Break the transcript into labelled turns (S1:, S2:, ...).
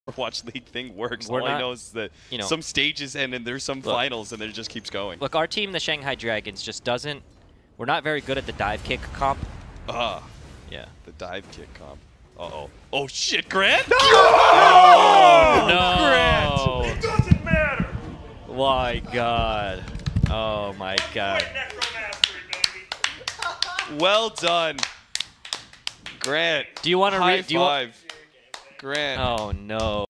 S1: watch league thing works.
S2: We're
S1: All I
S2: not,
S1: know is that
S2: you know,
S1: some stages end and there's some finals and then it just keeps going.
S2: Look, our team, the Shanghai Dragons, just doesn't. We're not very good at the dive kick comp. Yeah.
S1: The dive kick comp. Uh-oh. Oh, shit, Grant?
S2: No!
S1: Oh,
S2: No!
S1: Grant!
S3: It doesn't matter!
S2: My God. Oh, my God.
S1: Well done. Grant.
S2: Do you want to
S1: High five. Grant.
S2: Oh, no.